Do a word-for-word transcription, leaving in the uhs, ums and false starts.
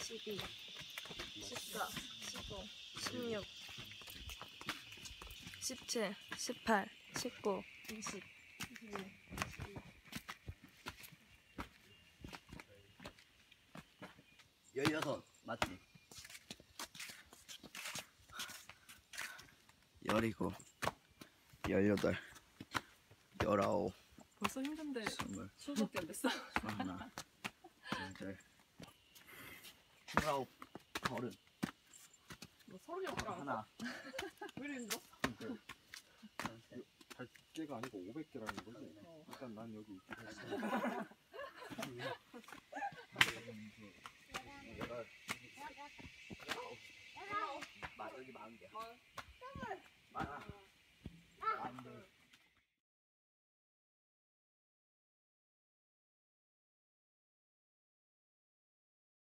십이, 십사, 십오, 십육, 십칠, 십팔, 십구, 이십, 이십일, 이십이. 열여섯 맞지? 열이고 열여덟 열아홉 벌써 힘든데 스물 수밖에 안 됐어. 하나 둘 스물아홉 서른 너 서른이 없더라. 하나 왜 이리 힘들어? 백 개가 아니고 오백 개라는 거지? 어. 일단 난 여기 있긴 했어.